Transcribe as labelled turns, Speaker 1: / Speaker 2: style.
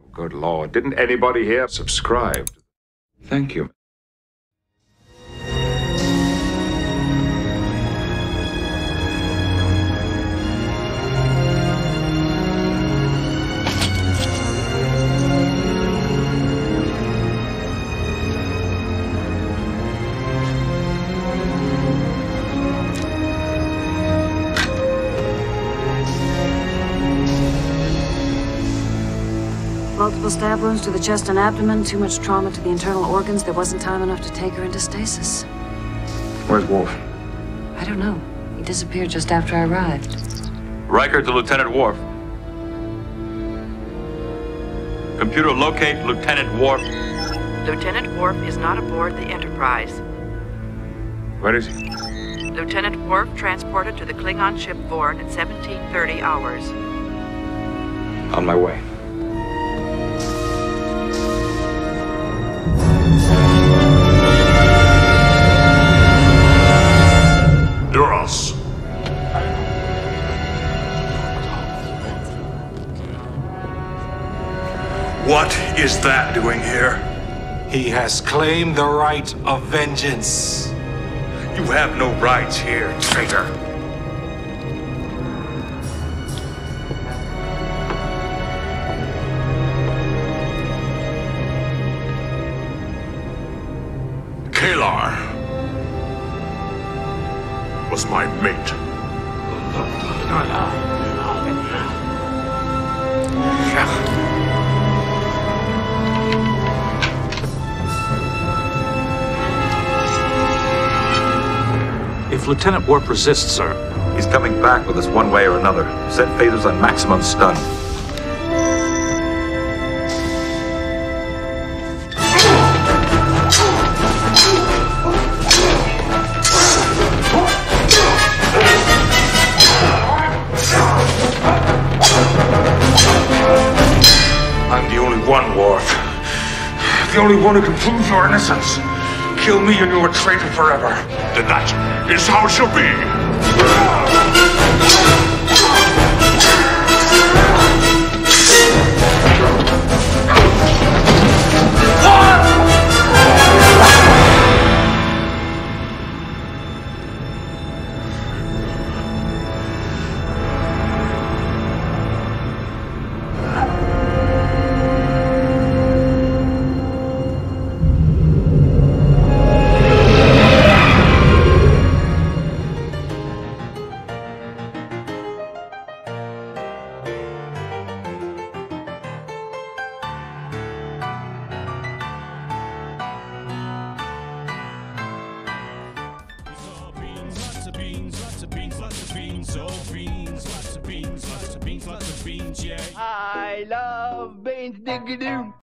Speaker 1: Good Lord, didn't anybody here subscribe? Thank you.
Speaker 2: Multiple stab wounds to the chest and abdomen, too much trauma to the internal organs. There wasn't time enough to take her into stasis.
Speaker 1: Where's Worf?
Speaker 2: I don't know. He disappeared just after I arrived.
Speaker 3: Riker to Lieutenant Worf. Computer locate Lieutenant Worf.
Speaker 4: Lieutenant Worf is not aboard the Enterprise.
Speaker 1: Where is he?
Speaker 4: Lieutenant Worf transported to the Klingon ship Vorn at 1730 hours.
Speaker 1: On my way.
Speaker 5: Duras. What is that doing here?
Speaker 6: He has claimed the right of vengeance.
Speaker 5: You have no rights here, traitor. Kalar was my mate.
Speaker 7: If Lieutenant Worf resists, sir.
Speaker 3: He's coming back with us one way or another. Set phasers on maximum stun.
Speaker 5: I'm the only one, Worf. The only one who can prove your innocence. Kill me and you're a traitor forever. Then that is how it shall be.
Speaker 8: I love beans, diggity-doo.